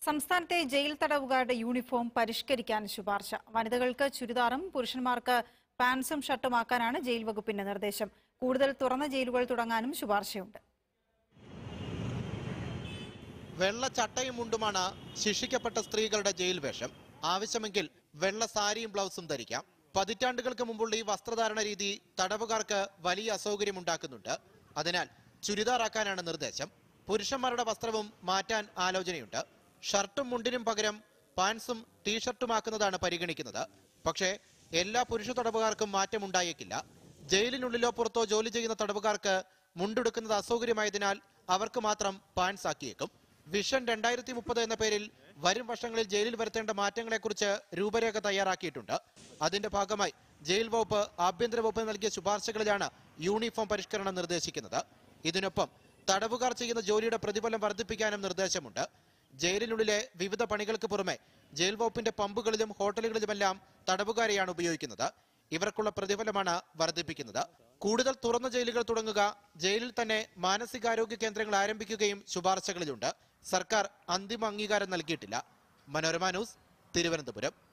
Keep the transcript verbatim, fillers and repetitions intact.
സംസ്ഥാനത്തെ ജയിൽ തടവുകാരുടെ യൂണിഫോം പരിഷ്കരിക്കാൻ ശുപാർശ. വനിതകൾക്ക് ചുരിദാറും പുരുഷന്മാർക്ക് പാൻസും ഷർട്ടുമാക്കാനാണ് ജയിൽ വകുപ്പിന്റെ നിർദ്ദേശം. കൂടുതൽ തുറന്ന ജയിലുകൾ തുടങ്ങാനും ശുപാർശയുണ്ട്. വെള്ള ചട്ടയും മുണ്ടുമാണ് ശിക്ഷിക്കപ്പെട്ട സ്ത്രീകളുടെ ജയിൽ വേഷം. ആവശ്യമെങ്കിൽ വെള്ള സാരിയും ബ്ലൗസും ധരിക്കാം. പതിറ്റാണ്ടുകൾക്ക് മുമ്പുള്ള ഈ വസ്ത്രധാരണ രീതി തടവുകാർക്ക് വലിയ അസൗകര്യമുണ്ടാക്കുന്നുണ്ട്. അതിനാൽ ചുരിദാറാക്കാനാണ് നിർദ്ദേശം. പുരുഷന്മാരുടെ വസ്ത്രവും മാറ്റാൻ ആലോചനയുണ്ട്. ഷർട്ടും മുണ്ടിനും പകരം പാൻസും ടീഷർട്ടുമാക്കുന്നതാണ് പരിഗണിക്കുന്നത്. പക്ഷേ എല്ലാ പുരുഷ തടവുകാർക്കും മാറ്റമുണ്ടായേക്കില്ല. ജയിലിനുള്ളിലോ പുറത്തോ ജോലി ചെയ്യുന്ന തടവുകാർക്ക് മുണ്ടെടുക്കുന്നത് അസൗകര്യമായതിനാൽ അവർക്ക് മാത്രം പാൻസ് ആക്കിയേക്കും. വിഷൻ രണ്ടായിരത്തി മുപ്പത് എന്ന പേരിൽ വരും വർഷങ്ങളിൽ ജയിലിൽ വരുത്തേണ്ട മാറ്റങ്ങളെക്കുറിച്ച് രൂപരേഖ തയ്യാറാക്കിയിട്ടുണ്ട്. അതിന്റെ ഭാഗമായി ജയിൽ വകുപ്പ് ആഭ്യന്തര വകുപ്പ് നൽകിയ ശുപാർശകളിലാണ് യൂണിഫോം പരിഷ്കരണം നിർദ്ദേശിക്കുന്നത്. ഇതിനൊപ്പം തടവുകാർ ചെയ്യുന്ന ജോലിയുടെ പ്രതിഫലം വർദ്ധിപ്പിക്കാനും നിർദ്ദേശമുണ്ട്. ജയിലിനുള്ളിലെ വിവിധ പണികൾക്ക് പുറമെ ജയിൽ വകുപ്പിന്റെ പമ്പുകളിലും ഹോട്ടലുകളിലുമെല്ലാം തടവുകാരെയാണ് ഉപയോഗിക്കുന്നത്. ഇവർക്കുള്ള പ്രതിഫലമാണ് വർദ്ധിപ്പിക്കുന്നത്. കൂടുതൽ തുറന്ന ജയിലുകൾ തുടങ്ങുക, ജയിലിൽ തന്നെ മാനസികാരോഗ്യ കേന്ദ്രങ്ങൾ ആരംഭിക്കുകയും ശുപാർശകളിലുണ്ട്. സർക്കാർ അന്തിമ അംഗീകാരം നൽകിയിട്ടില്ല. മനോരമ ന്യൂസ്, തിരുവനന്തപുരം.